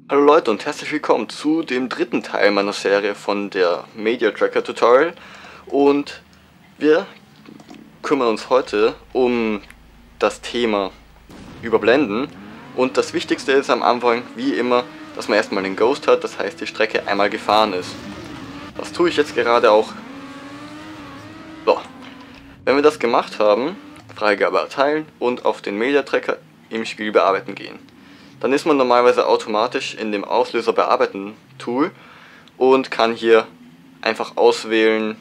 Hallo Leute und herzlich willkommen zu dem dritten Teil meiner Serie von der Media Tracker Tutorial, und wir kümmern uns heute um das Thema Überblenden. Und das Wichtigste ist am Anfang, wie immer, dass man erstmal den Ghost hat, das heißt die Strecke einmal gefahren ist. Das tue ich jetzt gerade auch. So, wenn wir das gemacht haben, Freigabe erteilen und auf den Media Tracker im Spiel bearbeiten gehen. Dann ist man normalerweise automatisch in dem Auslöser bearbeiten Tool und kann hier einfach auswählen,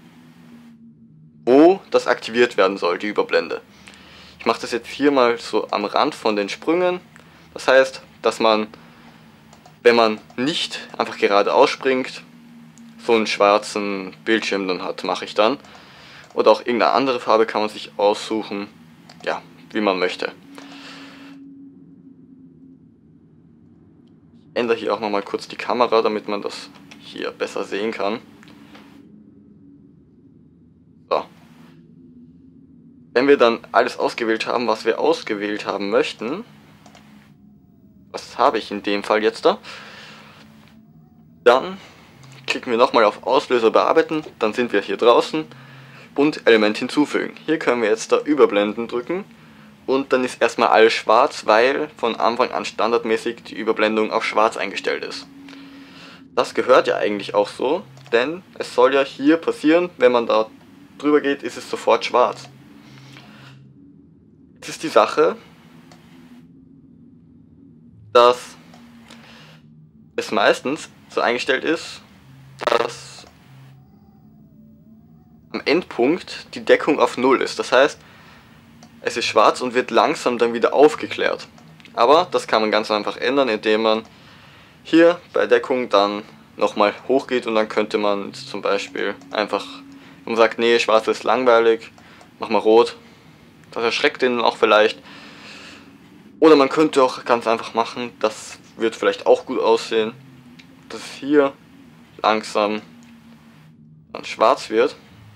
wo das aktiviert werden soll, die Überblende. Ich mache das jetzt hier mal so am Rand von den Sprüngen. Das heißt, dass man, wenn man nicht einfach geradeaus springt, so einen schwarzen Bildschirm dann hat, mache ich dann. Oder auch irgendeine andere Farbe kann man sich aussuchen, ja, wie man möchte. Ich ändere hier auch nochmal kurz die Kamera, damit man das hier besser sehen kann. So. Wenn wir dann alles ausgewählt haben, was wir ausgewählt haben möchten, was habe ich in dem Fall jetzt da, dann klicken wir nochmal auf Auslöser bearbeiten, dann sind wir hier draußen und Element hinzufügen. Hier können wir jetzt da Überblenden drücken. Und dann ist erstmal alles schwarz, weil von Anfang an standardmäßig die Überblendung auf schwarz eingestellt ist. Das gehört ja eigentlich auch so, denn es soll ja hier passieren, wenn man da drüber geht, ist es sofort schwarz. Jetzt ist die Sache, dass es meistens so eingestellt ist, dass am Endpunkt die Deckung auf 0 ist. Das heißt, es ist schwarz und wird langsam dann wieder aufgeklärt. Aber das kann man ganz einfach ändern, indem man hier bei Deckung dann nochmal hochgeht, und dann könnte man zum Beispiel einfach, wenn man sagt, nee, schwarz ist langweilig, mach mal rot. Das erschreckt den auch vielleicht. Oder man könnte auch ganz einfach machen, das wird vielleicht auch gut aussehen, dass es hier langsam dann schwarz wird.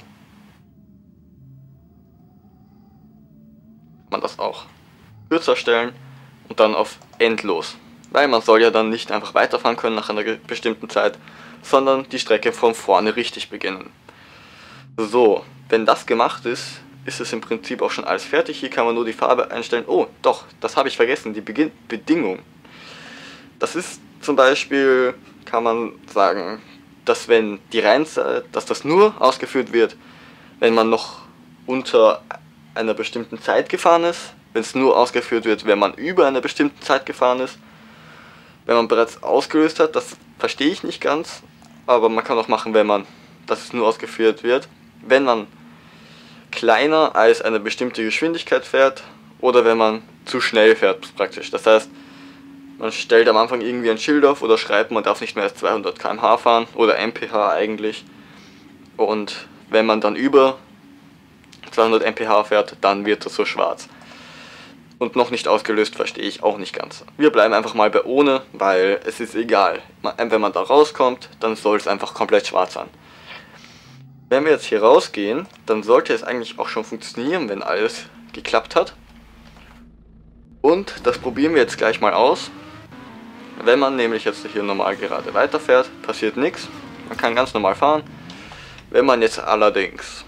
Man das auch kürzer stellen und dann auf endlos, weil man soll ja dann nicht einfach weiterfahren können nach einer bestimmten Zeit, sondern die Strecke von vorne richtig beginnen. So, wenn das gemacht ist, ist es im Prinzip auch schon alles fertig. Hier kann man nur die Farbe einstellen. Oh, doch, das habe ich vergessen, die Bedingung. Das ist zum Beispiel, kann man sagen, dass wenn die Reihenzahl, dass das nur ausgeführt wird, wenn man noch unter einer bestimmten Zeit gefahren ist, wenn es nur ausgeführt wird, wenn man über einer bestimmten Zeit gefahren ist, wenn man bereits ausgelöst hat, das verstehe ich nicht ganz, aber man kann auch machen, wenn man, dass es nur ausgeführt wird, wenn man kleiner als eine bestimmte Geschwindigkeit fährt oder wenn man zu schnell fährt praktisch. Das heißt, man stellt am Anfang irgendwie ein Schild auf oder schreibt, man darf nicht mehr als 200 km/h fahren oder mph eigentlich, und wenn man dann über 200 mph fährt, dann wird das so schwarz. Und noch nicht ausgelöst verstehe ich auch nicht ganz. Wir bleiben einfach mal bei ohne, weil es ist egal. Wenn man da rauskommt, dann soll es einfach komplett schwarz sein. Wenn wir jetzt hier rausgehen, dann sollte es eigentlich auch schon funktionieren, wenn alles geklappt hat. Und das probieren wir jetzt gleich mal aus. Wenn man nämlich jetzt hier normal gerade weiterfährt, passiert nichts. Man kann ganz normal fahren. Wenn man jetzt allerdings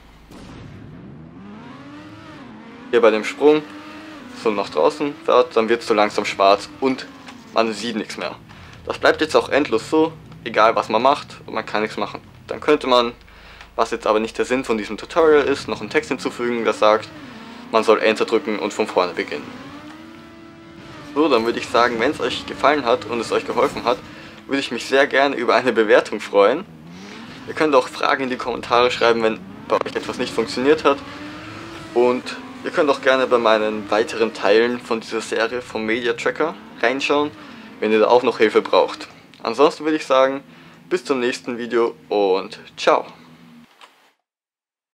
hier bei dem Sprung so nach draußen fährt, dann wird es so langsam schwarz und man sieht nichts mehr. Das bleibt jetzt auch endlos so, egal was man macht, und man kann nichts machen. Dann könnte man, was jetzt aber nicht der Sinn von diesem Tutorial ist, noch einen Text hinzufügen, der sagt, man soll Enter drücken und von vorne beginnen. So, dann würde ich sagen, wenn es euch gefallen hat und es euch geholfen hat, würde ich mich sehr gerne über eine Bewertung freuen. Ihr könnt auch Fragen in die Kommentare schreiben, wenn bei euch etwas nicht funktioniert hat, und ihr könnt auch gerne bei meinen weiteren Teilen von dieser Serie vom Media Tracker reinschauen, wenn ihr da auch noch Hilfe braucht. Ansonsten würde ich sagen, bis zum nächsten Video und ciao!